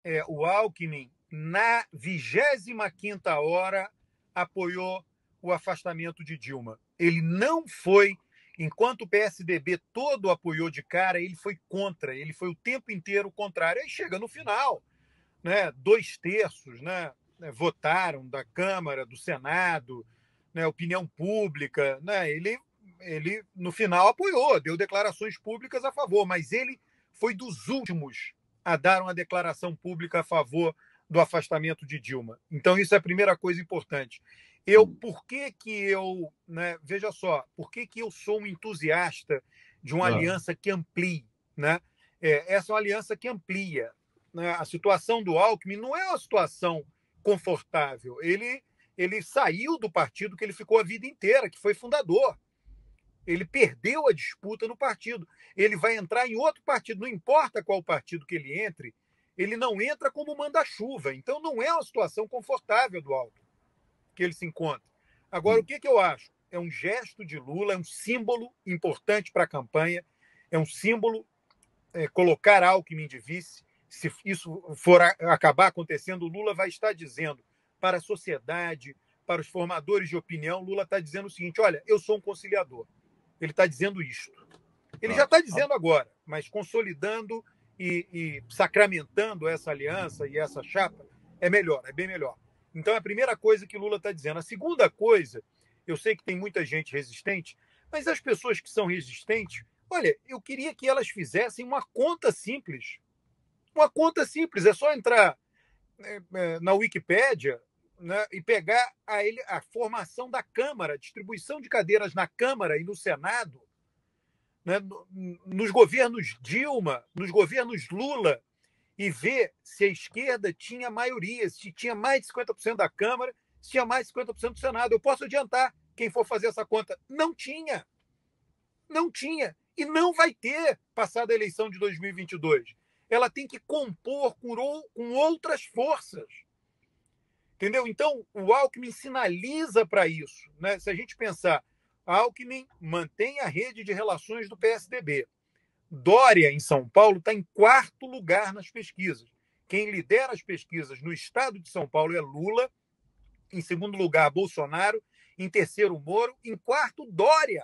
o Alckmin, na 25ª hora, apoiou o afastamento de Dilma. Ele não foi, enquanto o PSDB todo apoiou de cara, ele foi contra, ele foi o tempo inteiro contrário. Aí chega no final, né, 2/3, né, votaram da Câmara, do Senado, né, opinião pública, né, ele, no final, apoiou, deu declarações públicas a favor, mas ele foi dos últimos a dar uma declaração pública a favor do afastamento de Dilma. Então, isso é a primeira coisa importante. Por que que eu, né, veja só, por que que eu sou um entusiasta de uma aliança que amplie, né? Essa é uma aliança que amplia, né? A situação do Alckmin não é uma situação confortável. Ele saiu do partido que ele ficou a vida inteira, que foi fundador. Ele perdeu a disputa no partido. Ele vai entrar em outro partido, não importa qual partido que ele entre, ele não entra como manda-chuva. Então, não é uma situação confortável do Alckmin que ele se encontra. Agora, o que eu acho? É um gesto de Lula, é um símbolo importante para a campanha, é um símbolo colocar Alckmin de vice. Se isso for acabar acontecendo, o Lula vai estar dizendo para a sociedade, para os formadores de opinião, Lula está dizendo o seguinte: olha, eu sou um conciliador. Ele está dizendo isto. Ele já está dizendo agora, mas consolidando e sacramentando essa aliança e essa chapa é melhor, é bem melhor. Então, é a primeira coisa que Lula está dizendo. A segunda coisa, eu sei que tem muita gente resistente, mas as pessoas que são resistentes, olha, eu queria que elas fizessem uma conta simples. Uma conta simples, é só entrar na Wikipédia, né, e pegar a formação da Câmara, a distribuição de cadeiras na Câmara e no Senado, né, nos governos Dilma, nos governos Lula, e ver se a esquerda tinha maioria, se tinha mais de 50% da Câmara, se tinha mais de 50% do Senado. Eu posso adiantar, quem for fazer essa conta, não tinha. Não tinha. E não vai ter, passada a eleição de 2022. Ela tem que compor com outras forças. Entendeu? Então, o Alckmin sinaliza para isso, né? Se a gente pensar, Alckmin mantém a rede de relações do PSDB. Dória, em São Paulo, está em 4º lugar nas pesquisas. Quem lidera as pesquisas no estado de São Paulo é Lula, em 2º lugar, Bolsonaro, em 3º, Moro, em 4º, Dória.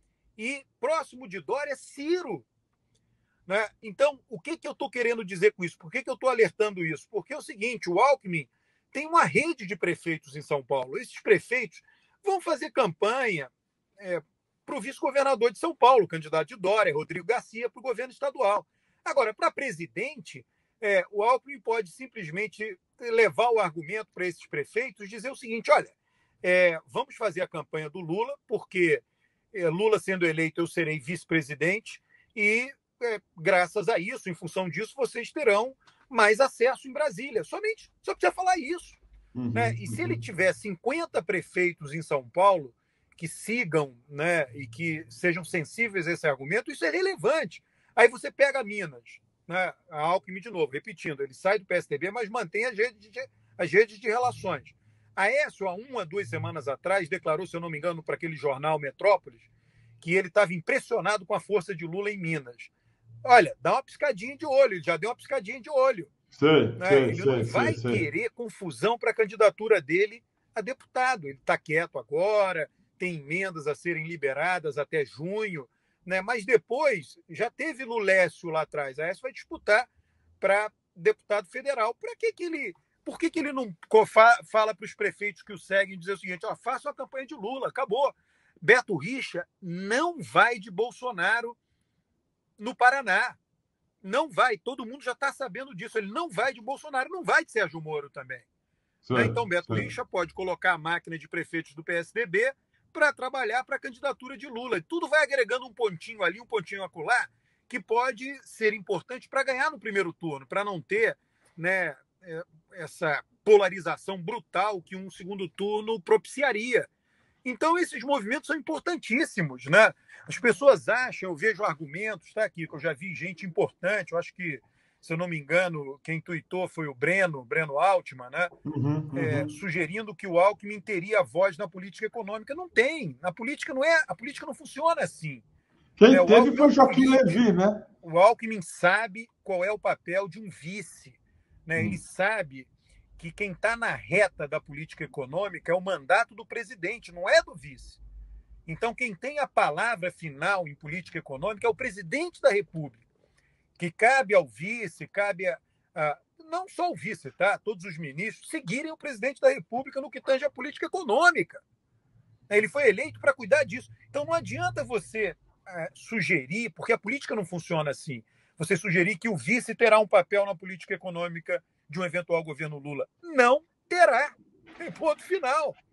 E próximo de Dória, Ciro. Né? Então, o que eu estou querendo dizer com isso? Por que eu estou alertando isso? Porque é o seguinte, o Alckmin tem uma rede de prefeitos em São Paulo. Esses prefeitos vão fazer campanha para o vice-governador de São Paulo, candidato de Dória, Rodrigo Garcia, para o governo estadual. Agora, para presidente, o Alckmin pode simplesmente levar o argumento para esses prefeitos, dizer o seguinte: olha, vamos fazer a campanha do Lula, porque Lula sendo eleito, eu serei vice-presidente, e graças a isso, em função disso, vocês terão mais acesso em Brasília. Só precisa falar isso. Né? E se ele tiver 50 prefeitos em São Paulo que sigam, né, e que sejam sensíveis a esse argumento, isso é relevante. Aí você pega Minas, né, a Alckmin de novo, repetindo, ele sai do PSDB, mas mantém as redes de relações. Aécio, há 1 a 2 semanas atrás, declarou, se eu não me engano, para aquele jornal Metrópolis, que ele estava impressionado com a força de Lula em Minas. Olha, dá uma piscadinha de olho, ele já deu uma piscadinha de olho. Né? Ele não vai querer confusão para a candidatura dele a deputado. Ele está quieto agora, tem emendas a serem liberadas até junho, né? Mas depois já teve Lulécio lá atrás. A Aécio vai disputar para deputado federal. Por que ele não fala para os prefeitos que o seguem e dizer o seguinte: ó, faça a campanha de Lula, acabou. Beto Richa não vai de Bolsonaro no Paraná. Não vai, todo mundo já está sabendo disso. Ele não vai de Bolsonaro, não vai de Sérgio Moro também. Né? Então, Beto Richa pode colocar a máquina de prefeitos do PSDB para trabalhar para a candidatura de Lula. E tudo vai agregando um pontinho ali, um pontinho acolá, que pode ser importante para ganhar no primeiro turno, para não ter, né, essa polarização brutal que um segundo turno propiciaria. Então, esses movimentos são importantíssimos, né? As pessoas acham, eu vejo argumentos, tá aqui, que eu já vi gente importante, eu acho que, se eu não me engano, quem tuitou foi o Breno Altman, né? Sugerindo que o Alckmin teria voz na política econômica. Não tem. A política não funciona assim. Quem teve foi Joaquim Levy, né? O Alckmin sabe qual é o papel de um vice. né? Ele sabe que quem está na reta da política econômica é o mandato do presidente, não é do vice. Então, quem tem a palavra final em política econômica é o presidente da República, que cabe ao vice, cabe não só o vice, tá? Todos os ministros seguirem o presidente da República no que tange a política econômica. Ele foi eleito para cuidar disso. Então, não adianta você sugerir, porque a política não funciona assim, você sugerir que o vice terá um papel na política econômica de um eventual governo Lula. Não terá. Ponto final.